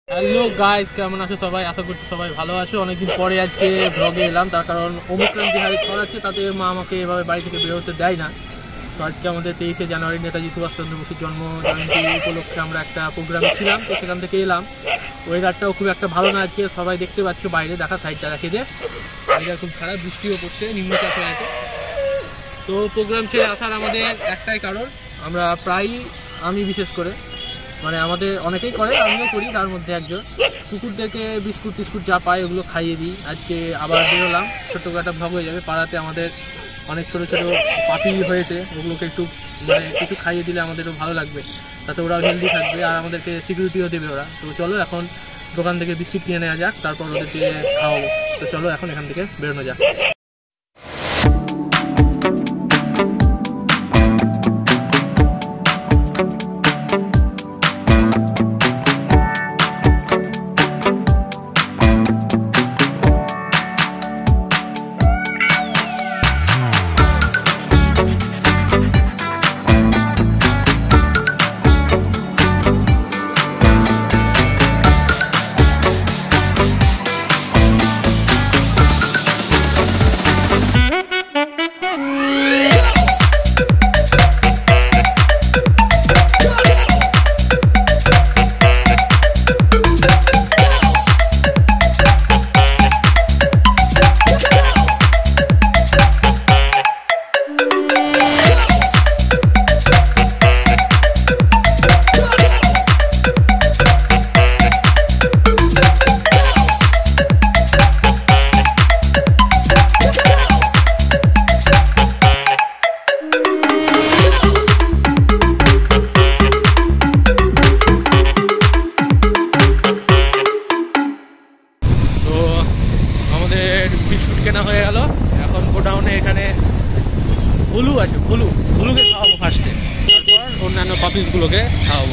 Hello guys, কেমন আছো সবাই? আশা করছি সবাই ভালো আছো। অনেকদিন পরে আজকে ব্লগে এলাম, তার কারণ ওমিক্রন যে হারে ছড়াচ্ছে তাতে মা আমাকে এভাবে বাড়ি থেকে বেরোতে দেয় না। তো আজকে আমাদের 23শে জানুয়ারি নেতাজি সুভাষচন্দ্র বসুর জন্ম জয়ন্তী উপলক্ষে আমরা একটা প্রোগ্রামে ছিলাম, তো সেখান থেকে এলাম। ওয়েদারটাও খুব একটা ভালো না আজকে, সবাই দেখতে পাচ্ছ বাইরে, দেখা সাইডটা রাখে যে ওয়েদার খুব খারাপ, বৃষ্টিও পড়ছে, নিম্নচাপ হয়ে আছে। তো প্রোগ্রাম ছেড়ে আসার আমাদের একটাই কারণ, আমরা প্রায়ই, আমি বিশেষ করে, মানে আমাদের অনেকেই করে, আমিও করি, তার মধ্যে একজন, কুকুরদেরকে বিস্কুট টিস্কুট যা পায় ওগুলো খাইয়ে দিই। আজকে আবার বেরোলাম, ছোট্ট একটা ভ্লগ হয়ে যাবে। পাড়াতে আমাদের অনেক ছোট ছোট পাপি হয়েছে, ওগুলোকে একটু মানে কিছু খাইয়ে দিলে আমাদেরও ভালো লাগবে, তাতে ওরাও হেলদি থাকবে আর আমাদেরকে সিকিউরিটিও দেবে ওরা। তো চলো এখন দোকান থেকে বিস্কুট কিনে নেওয়া যাক, তারপর ওদেরকে খাওয়াবো। তো চলো এখন এখান থেকে বেরোনো যাক। কেনা হয়ে গেল, এখন গোডাউনে এখানে গুলো আছে, গুলোকে খাওয়াবো ফার্স্টে, তারপর অন্যান্য পাপিসগুলোকে খাওয়াবো।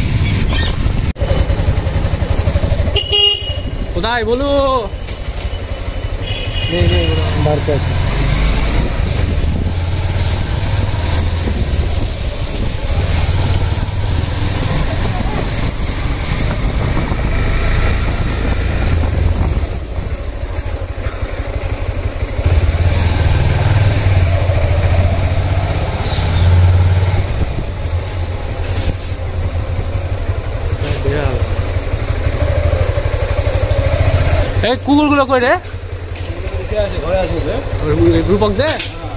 কোথায় বলু? বাড়িতে আছে। এই কুকুরগুলো কই রে? ঘরে আসবে রূপক দে।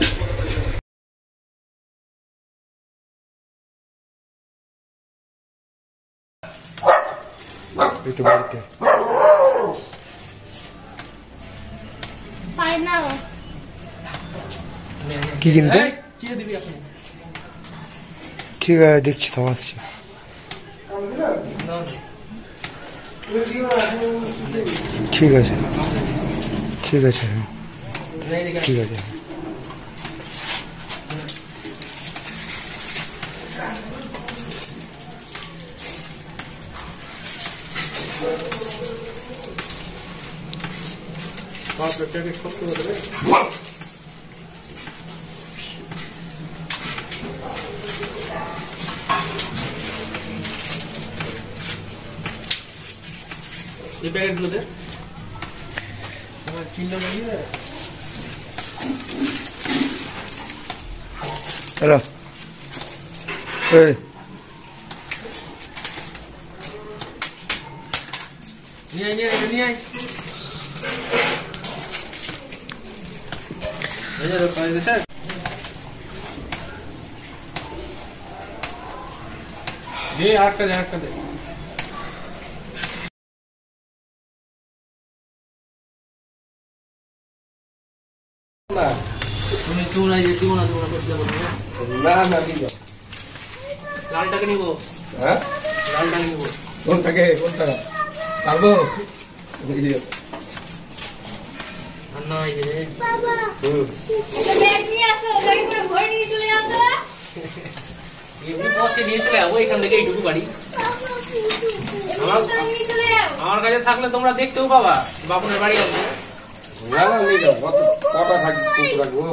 কি কিনতে? ঠিক আছে, দেখছি, তো আসছি। ঠিক আছে, ঠিক আছে, ঠিক আছে। এই প্যাকেটগুলো দে। চিন্তা করি হ্যালো, নিয়ে আয়। দে আরেকটা দে। লালটাকে নিবো। হ্যাঁ, লালটাকে নিবো। কোনটাকে? কোনটা পারবো? এখান থেকে এইটুকু বাড়ি আমার কাছে থাকলে তোমরা দেখতেও পাবা। বাপনের বাড়ি আছে, কটা রাখবো?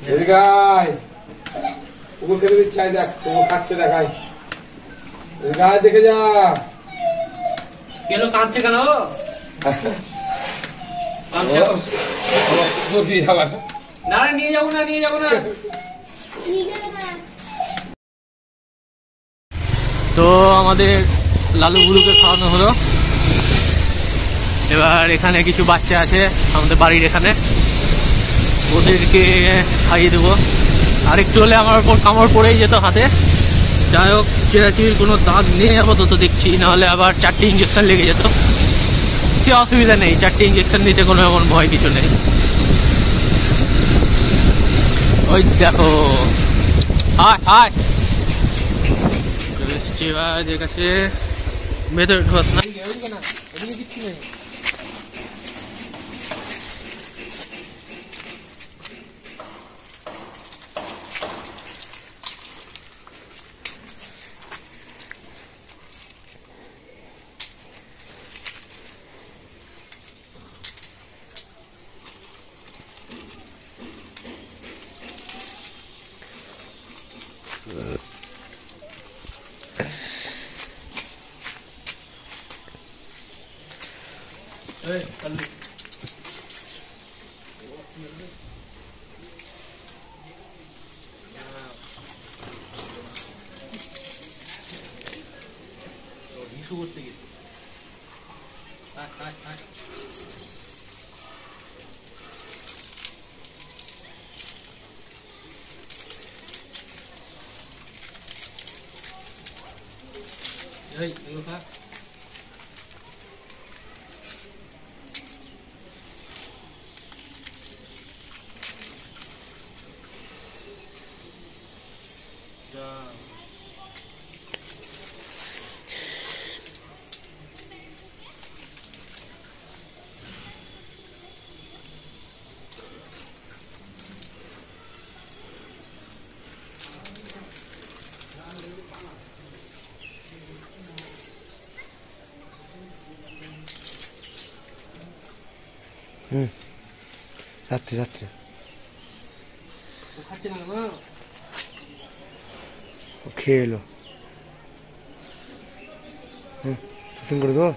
গাই কুকুর খেলে দিচ্ছে দেখ কুকুর খাচ্ছে দেখাই গায়ে দেখে যা কেন কাঁদছে কেন না নিয়ে যাবো না তো আমাদের লালু গুলুকে খাওয়ানো হলো। এবার এখানে কিছু বাচ্চা আছে আমাদের বাড়ির এখানে, ওদেরকে খাইয়ে দেবো। আরেকটু হলে আমার উপর কামড় পড়েই যেত হাতে। যাই হোক, চিরাচিরির কোনো দাগ নেই আপাতত দেখছি, নাহলে আবার 4টে ইঞ্জেকশন লেগে যেত। সে অসুবিধা নেই, 4টে ইঞ্জেকশন নিতে কোনো এমন ভয় কিছু নেই। ওই দেখো হায় এসছি এবার এদের কাছে। ভেতরে ঢোস না, এদিকে কিচ্ছু নেই। করতে গেছে রাত্রে রাত্রে খেয়ে এলো টিউশন করে দেবো।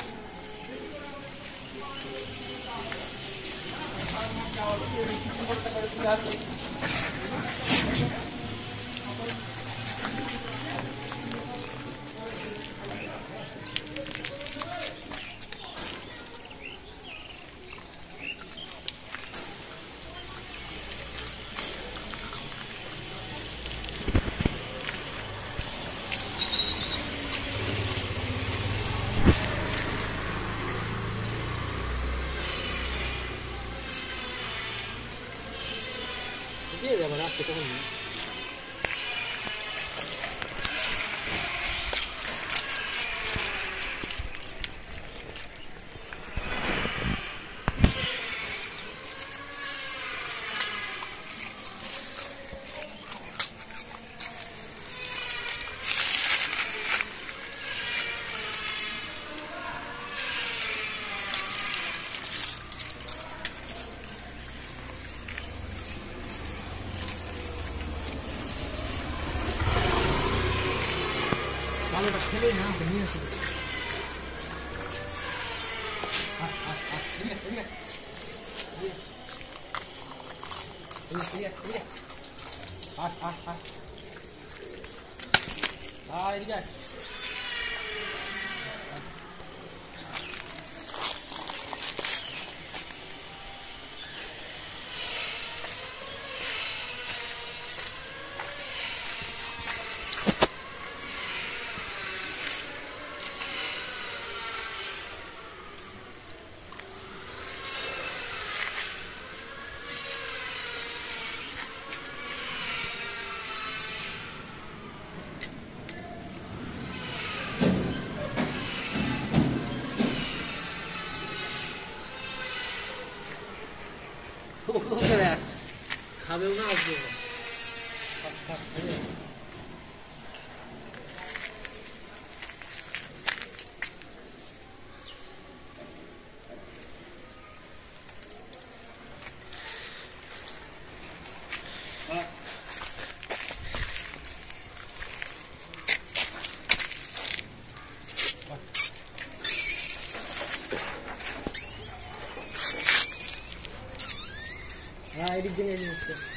খাবেও না আসবে হ্যাঁ এদিক দিয়ে নিয়ে